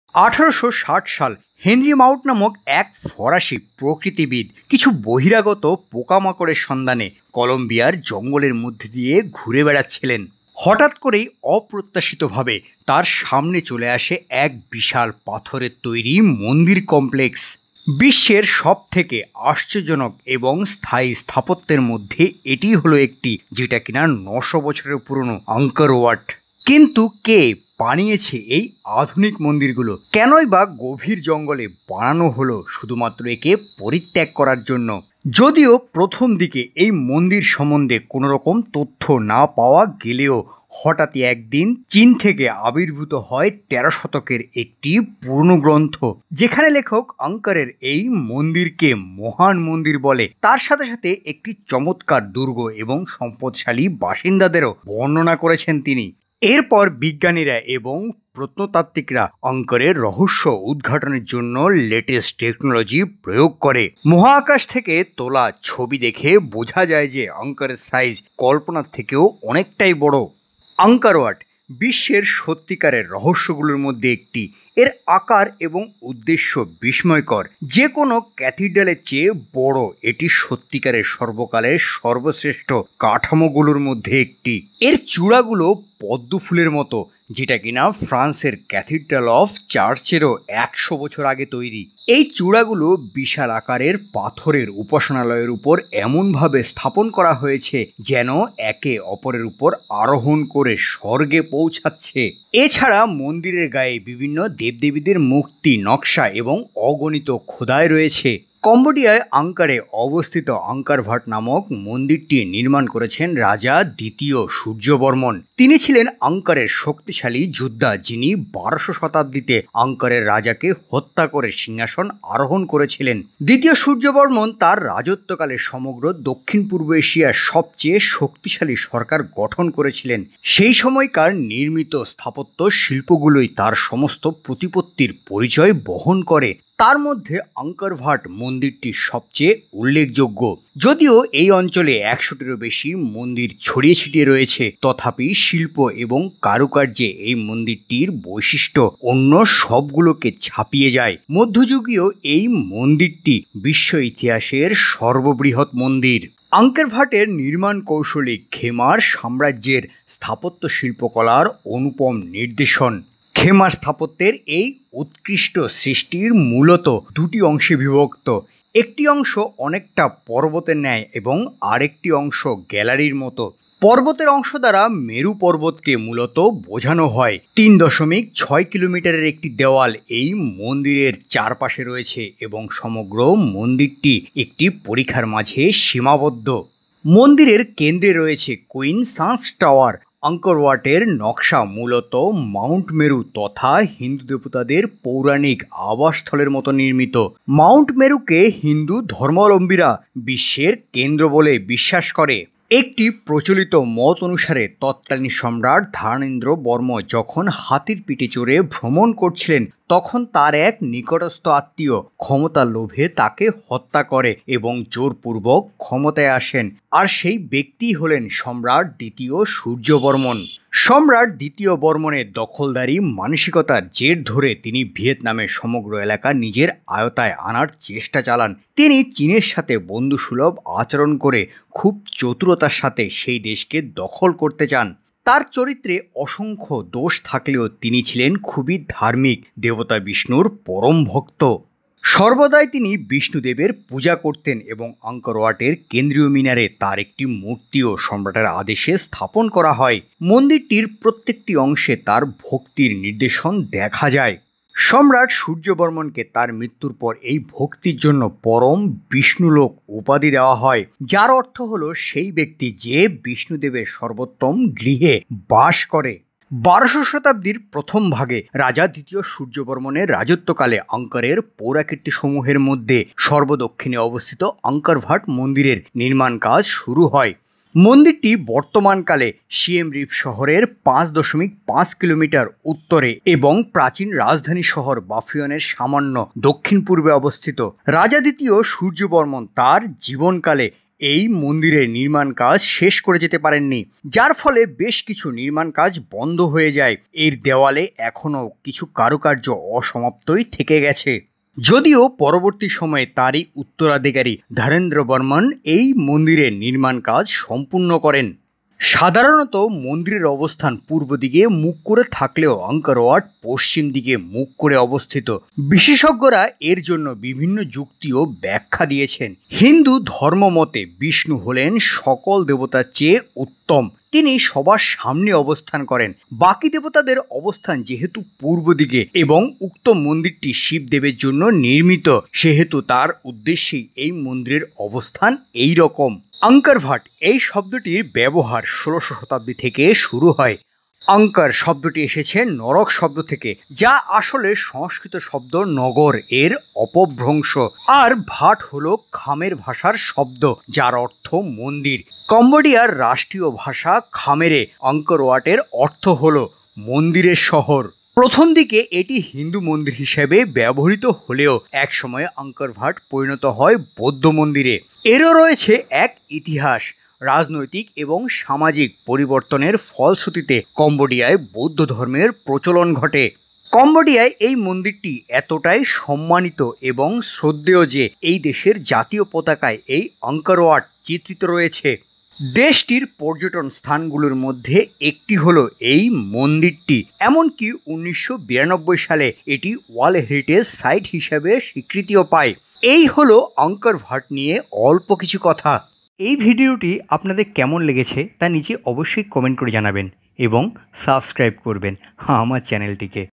1860 সাল হেনরি মাউট নামক এক ফরাসি প্রকৃতিবিদ কিছু বহিরাগত পোকামাকড়ের সন্ধানে কলম্বিয়ার জঙ্গলের মধ্যে দিয়ে ঘুরে বেড়াচ্ছিলেন। হঠাৎ করেই অপ্রত্যাশিতভাবে তার সামনে চলে আসে এক বিশাল পাথরের তৈরি মন্দির কমপ্লেক্স। বিশ্বের সবথেকে আশ্চর্যজনক এবং স্থায়ী স্থাপত্যের মধ্যে এটি হলো একটি, যেটা কিনা 900 বছরের পুরনো আঙ্কর ওয়াট। কিন্তু কে বানিয়েছে এই আধুনিক মন্দিরগুলো? কেনই বা গভীর জঙ্গলে বানানো হলো শুধুমাত্র একে পরিত্যাগ করার জন্য? যদিও প্রথম দিকে এই মন্দির সম্বন্ধে কোনো রকম তথ্য না পাওয়া গেলেও হঠাৎই একদিন চীন থেকে আবির্ভূত হয় 13 শতকের একটি পুরনো গ্রন্থ, যেখানে লেখক আঙ্করের এই মন্দিরকে মহান মন্দির বলে। তার সাথে সাথে একটি চমৎকার দুর্গ এবং সম্পদশালী বাসিন্দাদেরও বর্ণনা করেছেন তিনি। এরপর বিজ্ঞানীরা এবং প্রত্নতাত্ত্বিকরা আঙ্করের রহস্য উদ্ঘাটনের জন্য লেটেস্ট টেকনোলজি প্রয়োগ করে। মহাকাশ থেকে তোলা ছবি দেখে বোঝা যায় যে আঙ্করের সাইজ কল্পনার থেকেও অনেকটাই বড়। আঙ্কর ওয়াট বিশ্বের সত্যিকারের রহস্যগুলোর মধ্যে একটি। এর আকার এবং উদ্দেশ্য বিস্ময়কর। যে কোনো ক্যাথিড্রালের চেয়ে বড়, এটি সত্যিকারের সর্বকালের সর্বশ্রেষ্ঠ কাঠামোগুলোর মধ্যে একটি। এর চূড়াগুলো পদ্ম ফুলের মতো, যেটা কিনা ফ্রান্সের ক্যাথিড্রাল অফ চার্চেরও 100 বছর আগে তৈরি। এই চূড়াগুলো বিশাল আকারের পাথরের উপাসনালয়ের উপর এমনভাবে স্থাপন করা হয়েছে যেন একে অপরের উপর আরোহণ করে স্বর্গে পৌঁছাচ্ছে। এছাড়া মন্দিরের গায়ে বিভিন্ন দেবদেবীদের মূর্তি, নকশা এবং অগণিত খোদাই রয়েছে। কম্বোডিয়ায় আঙ্কারে অবস্থিত আঙ্কর ভাট নামক মন্দিরটি নির্মাণ করেছেন রাজা দ্বিতীয় সূর্যবর্মন। তিনি ছিলেন আঙ্করের শক্তিশালী যোদ্ধা, যিনি 1200 শতাব্দীতে আঙ্করের রাজাকে হত্যা করে সিংহাসন আরোহণ করেছিলেন। দ্বিতীয় সূর্যবর্মন তার রাজত্বকালে সমগ্র দক্ষিণ পূর্ব এশিয়ার সবচেয়ে শক্তিশালী সরকার গঠন করেছিলেন। সেই সময়কার নির্মিত স্থাপত্য শিল্পগুলোই তার সমস্ত প্রতিপত্তির পরিচয় বহন করে। তার মধ্যে আঙ্কর ভাট মন্দিরটি সবচেয়ে উল্লেখযোগ্য। যদিও এই অঞ্চলে 100টিরও বেশি মন্দির ছড়িয়ে ছিটিয়ে রয়েছে, তথাপি শিল্প এবং কারুকার্যে এই মন্দিরটির বৈশিষ্ট্য অন্য সবগুলোকে ছাপিয়ে যায়। মধ্যযুগীয় এই মন্দিরটি বিশ্ব ইতিহাসের সর্ববৃহৎ মন্দির। আঙ্কর ভাটের নির্মাণ কৌশলী খেমার সাম্রাজ্যের স্থাপত্য শিল্পকলার অনুপম নির্দেশন। খেমার স্থাপত্যের এই উৎকৃষ্ট সৃষ্টির মূলত দুটি অংশে বিভক্ত। একটি অংশ অনেকটা পর্বতের ন্যায় এবং আরেকটি অংশ গ্যালারির মতো। পর্বতের অংশ দ্বারা মেরু পর্বতকে মূলত বোঝানো হয়। 3.6 কিলোমিটারের একটি দেওয়াল এই মন্দিরের চারপাশে রয়েছে এবং সমগ্র মন্দিরটি একটি পরিখার মাঝে সীমাবদ্ধ। মন্দিরের কেন্দ্রে রয়েছে কুইন সান্স টাওয়ার। আঙ্কর ওয়াটের নকশা মূলত মাউন্ট মেরু তথা হিন্দু দেবতাদের পৌরাণিক আবাসস্থলের মতো নির্মিত। মাউন্ট মেরুকে হিন্দু ধর্মাবলম্বীরা বিশ্বের কেন্দ্র বলে বিশ্বাস করে। একটি প্রচলিত মত অনুসারে তৎকালীন সম্রাট ধানেন্দ্র বর্ম যখন হাতির পিঠে চড়ে ভ্রমণ করছিলেন, তখন তার এক নিকটস্থ আত্মীয় ক্ষমতার লোভে তাকে হত্যা করে এবং জোরপূর্বক ক্ষমতায় আসেন। আর সেই ব্যক্তি হলেন সম্রাট দ্বিতীয় সূর্যবর্মন। সম্রাট দ্বিতীয় বর্মনের দখলদারি মানসিকতার জের ধরে তিনি ভিয়েতনামের সমগ্র এলাকা নিজের আয়ত্তায় আনার চেষ্টা চালান। তিনি চীনের সাথে বন্ধুসুলভ আচরণ করে খুব চতুরতার সাথে সেই দেশকে দখল করতে চান। তার চরিত্রে অসংখ্য দোষ থাকলেও তিনি ছিলেন খুবই ধার্মিক, দেবতা বিষ্ণুর পরম ভক্ত। সর্বদাই তিনি বিষ্ণুদেবের পূজা করতেন এবং আঙ্কর ওয়াটের কেন্দ্রীয় মিনারে তার একটি মূর্তিও সম্রাটের আদেশে স্থাপন করা হয়। মন্দিরটির প্রত্যেকটি অংশে তার ভক্তির নির্দেশন দেখা যায়। সম্রাট সূর্যবর্মনকে তার মৃত্যুর পর এই ভক্তির জন্য পরম বিষ্ণুলোক উপাধি দেওয়া হয়, যার অর্থ হলো সেই ব্যক্তি যে বিষ্ণুদেবের সর্বোত্তম গৃহে বাস করে। 1200 শতাব্দীর প্রথম ভাগে রাজা দ্বিতীয় সূর্যবর্মনের রাজত্বকালে আঙ্করের পৌরাকীর্তিসমূহের মধ্যে সর্বদক্ষিণে অবস্থিত আঙ্কর ভাট মন্দিরের নির্মাণ কাজ শুরু হয়। মন্দিরটি বর্তমানকালে সিয়েম রিপ শহরের 5.5 কিলোমিটার উত্তরে এবং প্রাচীন রাজধানী শহর বাফিয়নের সামান্য দক্ষিণ পূর্বে অবস্থিত। রাজা দ্বিতীয় সূর্যবর্মন তার জীবনকালে এই মন্দিরের নির্মাণ কাজ শেষ করে যেতে পারেননি, যার ফলে বেশ কিছু নির্মাণ কাজ বন্ধ হয়ে যায়। এর দেওয়ালে এখনও কিছু কারুকার্য অসমাপ্তই থেকে গেছে, যদিও পরবর্তী সময়ে তারই উত্তরাধিকারী ধীরেন্দ্র বর্মন এই মন্দিরের নির্মাণ কাজ সম্পূর্ণ করেন। সাধারণত মন্দিরের অবস্থান পূর্ব দিকে মুখ করে থাকলেও আঙ্কর ওয়াট পশ্চিম দিকে মুখ করে অবস্থিত। বিশেষজ্ঞরা এর জন্য বিভিন্ন যুক্তি ও ব্যাখ্যা দিয়েছেন। হিন্দু ধর্ম মতে বিষ্ণু হলেন সকল দেবতার চেয়ে উত্তম, তিনি সবার সামনে অবস্থান করেন। বাকি দেবতাদের অবস্থান যেহেতু পূর্ব দিকে এবং উক্ত মন্দিরটি শিবদেবের জন্য নির্মিত, সেহেতু তার উদ্দেশ্যেই এই মন্দিরের অবস্থান এই রকম। আঙ্কর ভাট এই শব্দটির ব্যবহার ১৬শ শতাব্দী থেকে শুরু হয়। আঙ্কর শব্দটি এসেছে নরক শব্দ থেকে, যা আসলে সংস্কৃত শব্দ নগর এর অপভ্রংশ, আর ভাট হলো খামের ভাষার শব্দ যার অর্থ মন্দির। কম্বোডিয়ার রাষ্ট্রীয় ভাষা খামেরে। আঙ্কর ওয়াটের অর্থ হলো মন্দিরের শহর। প্রথম দিকে এটি হিন্দু মন্দির হিসেবে ব্যবহৃত হলেও একসময় আঙ্কর ভাট পরিণত হয় বৌদ্ধ মন্দিরে। এরও রয়েছে এক ইতিহাস। রাজনৈতিক এবং সামাজিক পরিবর্তনের ফলশ্রুতিতে কম্বোডিয়ায় বৌদ্ধ ধর্মের প্রচলন ঘটে। কম্বোডিয়ায় এই মন্দিরটি এতটাই সম্মানিত এবং শ্রদ্ধেয় যে এই দেশের জাতীয় পতাকায় এই আঙ্কর ওয়াট চিত্রিত রয়েছে। দেশটির পর্যটন স্থানগুলোর মধ্যে একটি হলো এই মন্দিরটি। এমনকি ১৯৯২ সালে এটি ওয়ার্ল্ড হেরিটেজ সাইট হিসেবে স্বীকৃতিও পায়। এই হলো আঙ্কর ভাট নিয়ে অল্প কিছু কথা। এই ভিডিওটি আপনাদের কেমন লেগেছে তা নিচে অবশ্যই কমেন্ট করে জানাবেন এবং সাবস্ক্রাইব করবেন আমার চ্যানেলটিকে।